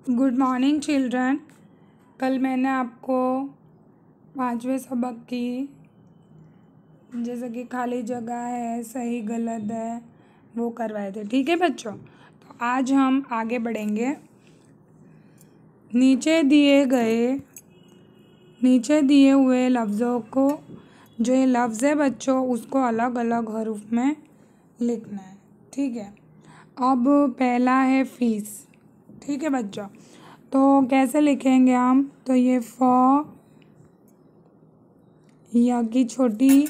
Good morning children. कल मैंने आपको 5वें सबक की जैसे कि खाली जगह है, सही गलत है, वो करवाए थे। ठीक है बच्चों, तो आज हम आगे बढ़ेंगे। नीचे दिए हुए लफ्ज़ों को, जो ये लफ्ज़ है बच्चों, उसको अलग अलग हरूफ में लिखना है। ठीक है, अब पहला है फीस। ठीक है बच्चों, तो कैसे लिखेंगे हम? तो ये फ या की छोटी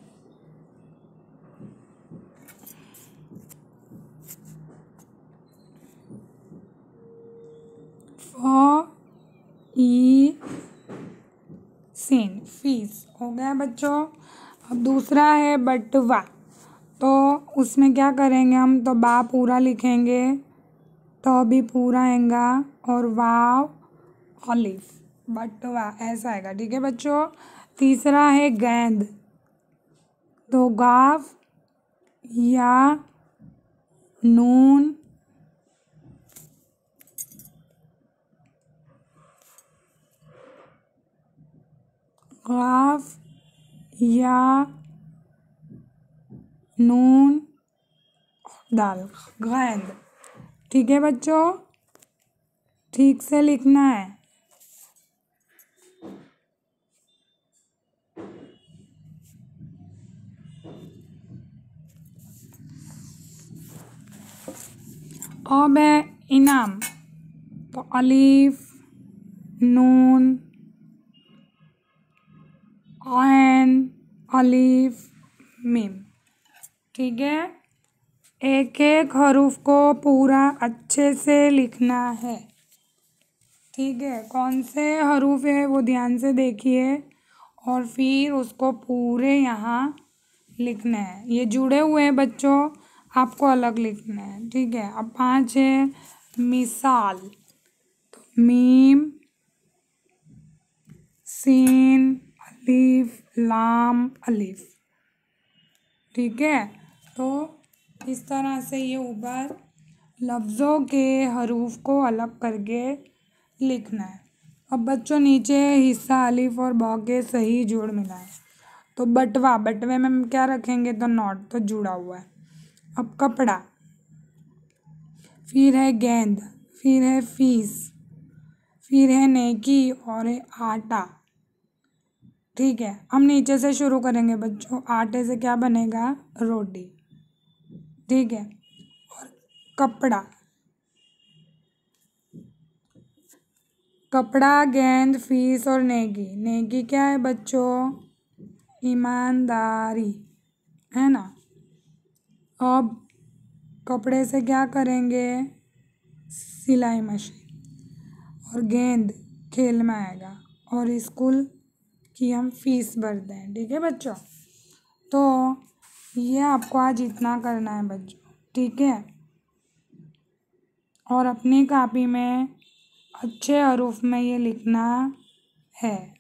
फ ई सीन, फीस हो गया बच्चों। अब दूसरा है बटवा, तो उसमें क्या करेंगे हम? तो बा पूरा लिखेंगे, तो भी पूरा आएगा, और वाव ऑलिव, बटवा ऐसा आएगा। ठीक है बच्चों। तीसरा है गेंद, तो गाफ या नून गाफ या नून दाल, गेंद। ठीक है बच्चों, ठीक से लिखना है। अब है इनाम, तो अलीफ नून ऐन अलीफ मीम। ठीक है, एक एक हरूफ को पूरा अच्छे से लिखना है। ठीक है, कौन से हरूफ है वो ध्यान से देखिए, और फिर उसको पूरे यहाँ लिखना है। ये जुड़े हुए हैं बच्चों, आपको अलग लिखना है। ठीक है, अब 5 है मिसाल, तो मीम सीन अलीफ लाम अलीफ। ठीक है, तो इस तरह से ये ऊपर लफ्ज़ों के हरूफ को अलग करके लिखना है। अब बच्चों नीचे हिस्सा अलीफ और बॉ के सही जोड़ मिलाएं। तो बटवा, बटवे में हम क्या रखेंगे? तो नॉट, तो जुड़ा हुआ है। अब कपड़ा, फिर है गेंद, फिर है फीस, फिर है नेकी और है आटा। ठीक है, हम नीचे से शुरू करेंगे बच्चों। आटे से क्या बनेगा? रोटी। ठीक है, और कपड़ा, कपड़ा गेंद फीस और नेकी। नेकी क्या है बच्चों? ईमानदारी, है ना। अब कपड़े से क्या करेंगे? सिलाई मशीन, और गेंद खेल में आएगा, और स्कूल की हम फीस भरते हैं। ठीक है बच्चों, तो ये आपको आज इतना करना है बच्चों। ठीक है, और अपनी कॉपी में अच्छे हरूफ में ये लिखना है।